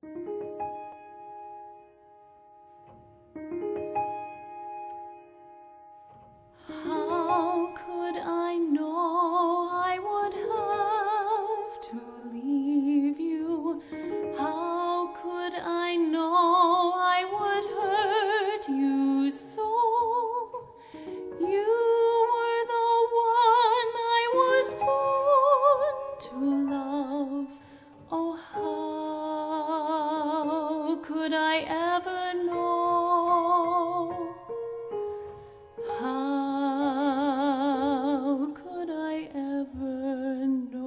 How could I know I would have to leave you? How could I know I would hurt you so? You were the one I was born to love. Oh, how could I ever know? How could I ever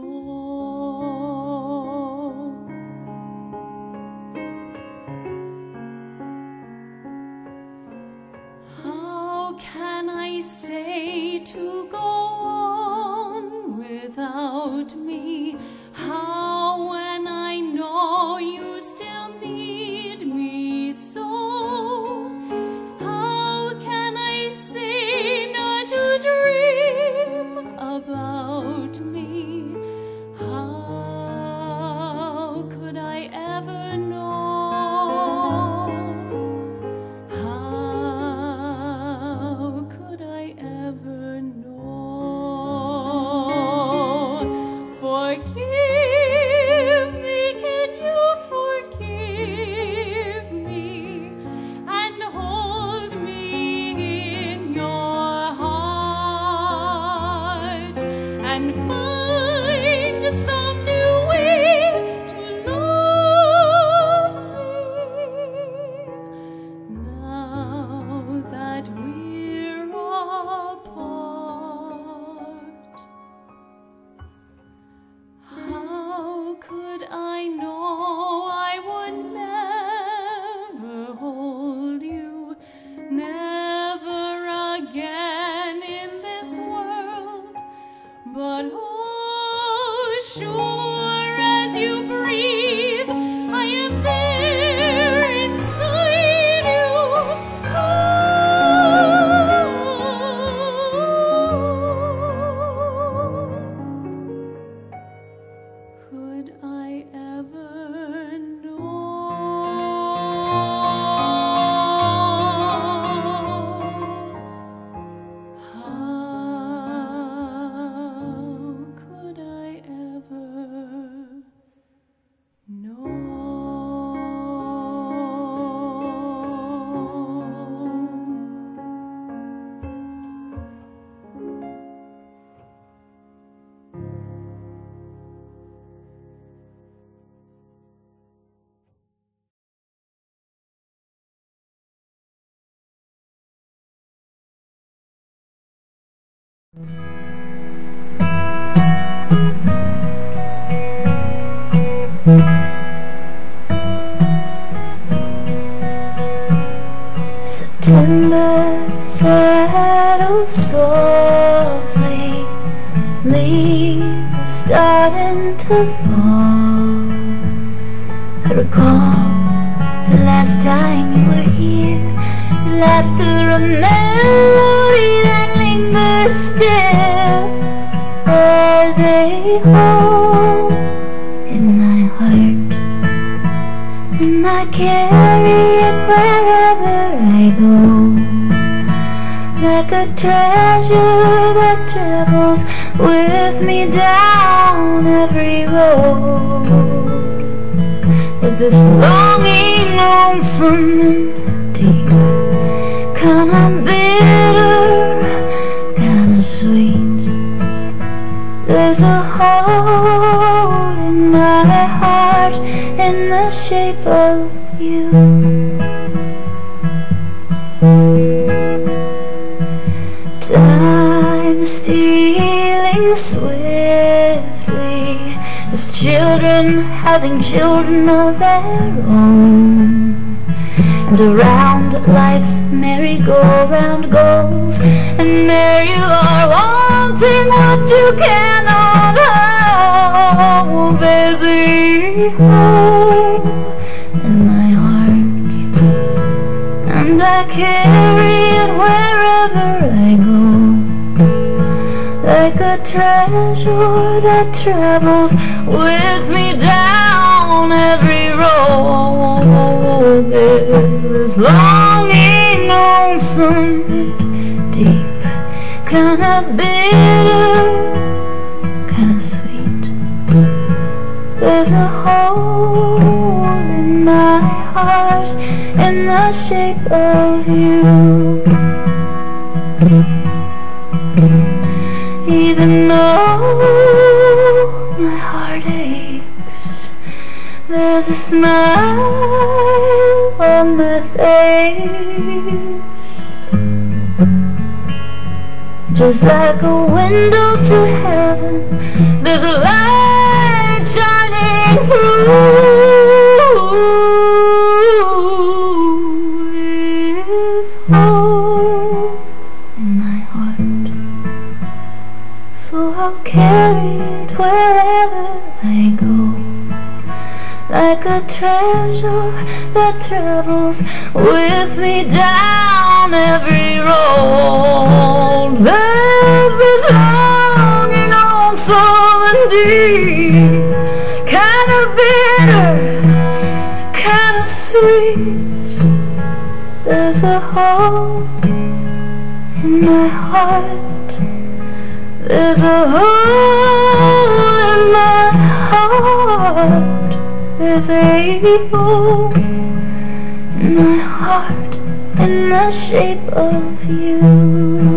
know? How can I say to go on without me? How, when I know you still need me so? How can I say not to dream about me? How could I ever know? How could I ever know? Forgive me, can you forgive me? And hold me in your heart, and find some new way to love me. Now that we're apart, how could I know I would never hold you, never again in this world? But oh, sure as you breathe, I am there inside you. Could I ever know? How could I ever know? September settles softly, leaves starting to fall. I recall the last time you were here, your laughter, a melody that lingers still. There's a hole in my heart, and I carry it wherever I go, like a treasure that travels with me down every road. There's this longing, lonesome and deep, kinda bitter, kinda sweet. There's a hole in my heart in the shape of you. Time stealing swiftly, as children having children of their own, and around life's merry-go-round goes, and there you are wanting what you cannot hold. There's a hole in my heart, and I carry it wherever I go, like a treasure that travels with me down down every road. There's longing, lonesome, deep, kinda bitter, kinda sweet. There's a hole in my heart in the shape of you. Even though my heart aches, there's a smile on my face. Just like a window to heaven, there's a light shining through this hole in my heart. So I'll carry it wherever I go, like a treasure that travels with me down every road. There's this longing, lonesome and deep, kinda bitter, kinda sweet. There's a hole in my heart. There's a hole in my heart. There's a hole in my heart in the shape of you.